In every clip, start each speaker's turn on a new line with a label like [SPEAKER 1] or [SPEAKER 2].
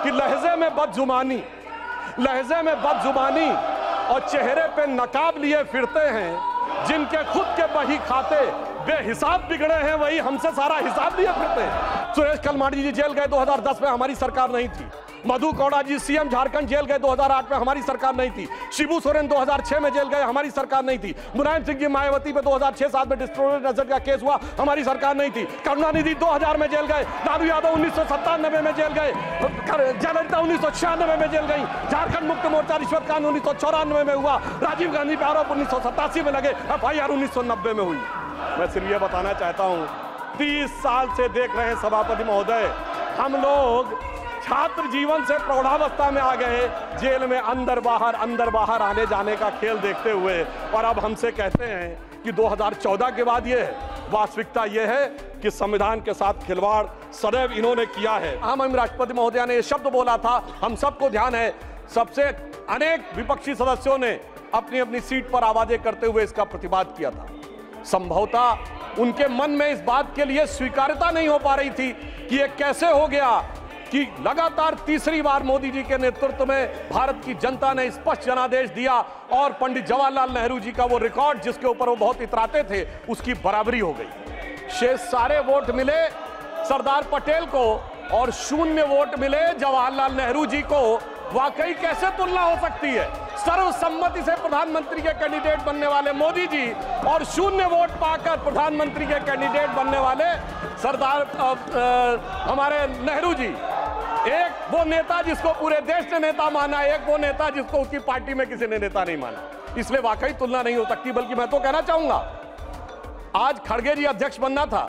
[SPEAKER 1] कि लहजे में बदजुबानी और चेहरे पे नकाब लिए फिरते हैं, जिनके खुद के बही खाते बेहिसाब बिगड़े हैं, वही हमसे सारा हिसाब लिए फिरते हैं। सुरेश कलमाडी जी जेल गए 2010 में, हमारी सरकार नहीं थी। मधु कौड़ा जी सीएम झारखंड जेल गए 2008 में, हमारी सरकार नहीं थी। शिबू सोरेन 2006 में जेल गए, हमारी सरकार नहीं थी। मुलायम सिंह जी मायावती पे 2006-7 में डिस्ट्रोवर्ट नजर का केस हुआ, हमारी सरकार नहीं थी। करुणानिधि 2000 में जेल गए, लालू यादव 1997 में जेल गए, जयललिता 1996 में जेल गई, झारखंड मुक्ति मोर्चा रिश्वत कांड 1994 में हुआ, राजीव गांधी पे आरोप 1987 में लगे, FIR 1990 में हुई। मैं सिर्फ ये बताना चाहता हूँ, 30 साल से देख रहे हैं सभापति महोदय, हम लोग छात्र जीवन से प्रौढ़ावस्था में आ गए, जेल में अंदर बाहर आने जाने का खेल देखते हुए, और अब हमसे कहते हैं कि 2014 के बाद ये है। वास्तविकता ये है कि संविधान के साथ खिलवाड़ सदैव इन्होंने किया है। हम राष्ट्रपति महोदया ने ये शब्द बोला था, हम सबको ध्यान है, सबसे अनेक विपक्षी सदस्यों ने अपनी अपनी सीट पर आवाजें करते हुए इसका प्रतिवाद किया था। संभवतः उनके मन में इस बात के लिए स्वीकार्यता नहीं हो पा रही थी कि ये कैसे हो गया कि लगातार तीसरी बार मोदी जी के नेतृत्व में भारत की जनता ने स्पष्ट जनादेश दिया और पंडित जवाहरलाल नेहरू जी का वो रिकॉर्ड जिसके ऊपर वो बहुत इतराते थे, उसकी बराबरी हो गई। शेष सारे वोट मिले सरदार पटेल को और 0 वोट मिले जवाहरलाल नेहरू जी को। वाकई कैसे तुलना हो सकती है? सर्वसम्मति से प्रधानमंत्री के कैंडिडेट बनने वाले मोदी जी और 0 वोट पाकर प्रधानमंत्री के कैंडिडेट बनने वाले सरदार हमारे नेहरू जी। एक वो नेता जिसको पूरे देश ने नेता माना, एक वो नेता जिसको उसकी पार्टी में किसी ने नेता नहीं माना। इसलिए वाकई तुलना नहीं हो सकती। बल्कि मैं तो कहना चाहूंगा, आज खड़गे जी अध्यक्ष बनना था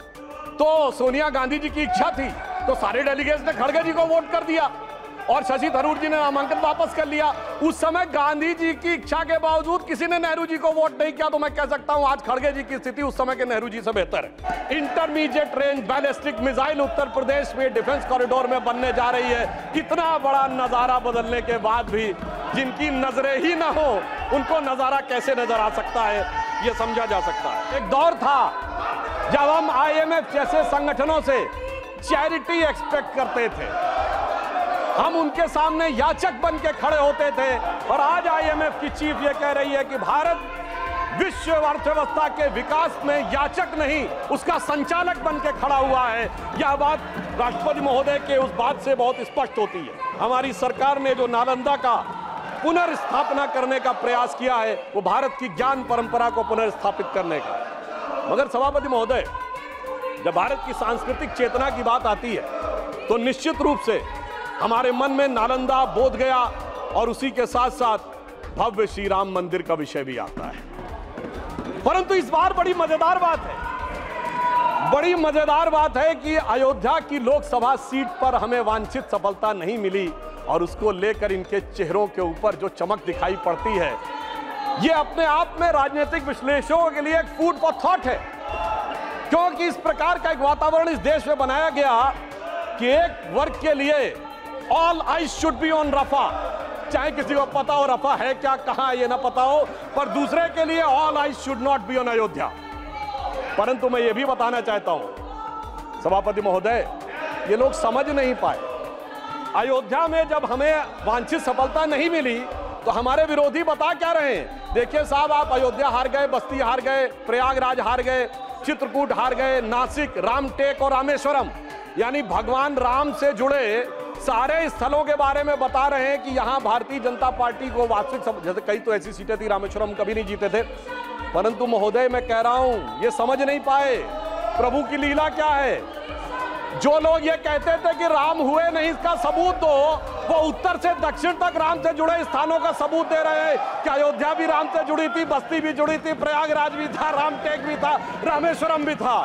[SPEAKER 1] तो सोनिया गांधी जी की इच्छा थी, तो सारे डेलीगेट्स ने खड़गे जी को वोट कर दिया और शशि थरूर जी ने नामांकन वापस कर लिया। उस समय गांधी जी की इच्छा के बावजूद किसी ने नेहरू जी को वोट नहीं किया, तो मैं कह सकता हूं आज खड़गे जी की स्थिति उस समय के नेहरू जी से बेहतर है। Intermediate range ballistic missile Uttar Pradesh में डिफेंस कॉरिडोर में बनने जा रही है। कितना बड़ा नजारा बदलने के बाद भी जिनकी नजरें ही ना हो, उनको नजारा कैसे नजर आ सकता है, यह समझा जा सकता है। एक दौर था जब हम IMF जैसे संगठनों से चैरिटी एक्सपेक्ट करते थे, हम उनके सामने याचक बन के खड़े होते थे, और आज IMF की चीफ ये कह रही है कि भारत विश्व अर्थव्यवस्था के विकास में याचक नहीं, उसका संचालक बन के खड़ा हुआ है। यह बात राष्ट्रपति महोदय के उस बात से बहुत स्पष्ट होती है। हमारी सरकार ने जो नालंदा का पुनर्स्थापना करने का प्रयास किया है, वो भारत की ज्ञान परंपरा को पुनर्स्थापित करने का। मगर सभापति महोदय, जब भारत की सांस्कृतिक चेतना की बात आती है तो निश्चित रूप से हमारे मन में नालंदा, बोध गया और उसी के साथ साथ भव्य श्री राम मंदिर का विषय भी आता है। परंतु इस बार बड़ी मजेदार बात है कि अयोध्या की लोकसभा सीट पर हमें वांछित सफलता नहीं मिली, और उसको लेकर इनके चेहरों के ऊपर जो चमक दिखाई पड़ती है, ये अपने आप में राजनीतिक विश्लेषकों के लिए एक फूड फॉर थॉट है। क्योंकि इस प्रकार का एक वातावरण इस देश में बनाया गया कि एक वर्ग के लिए all eyes should be on Rafah, चाहे किसी को पता हो रफा है क्या, कहां ये ना पता हो, पर दूसरे के लिए all eyes should not be on Ayodhya. परंतु मैं ये भी बताना चाहता हूं सभापति महोदय, ये लोग समझ नहीं पाए। अयोध्या में जब हमें वांछित सफलता नहीं मिली तो हमारे विरोधी बता क्या रहे हैं? देखिए साहब, आप अयोध्या हार गए, बस्ती हार गए, प्रयागराज हार गए, चित्रकूट हार गए, नासिक, रामटेक और रामेश्वरम, यानी भगवान राम से जुड़े सारे स्थलों के बारे में बता रहे हैं कि यहां भारतीय जनता पार्टी को वास्तविक, जैसे कई तो ऐसी सीटें थी, रामेश्वरम कभी नहीं जीते थे। परंतु महोदय, मैं कह रहा हूं, ये समझ नहीं पाए प्रभु की लीला क्या है। जो लोग ये कहते थे कि राम हुए नहीं, इसका सबूत दो, वो उत्तर से दक्षिण तक राम से जुड़े स्थानों का सबूत दे रहे हैं कि अयोध्या भी राम से जुड़ी थी, बस्ती भी जुड़ी थी, प्रयागराज भी था, रामटेक भी था, रामेश्वरम भी था।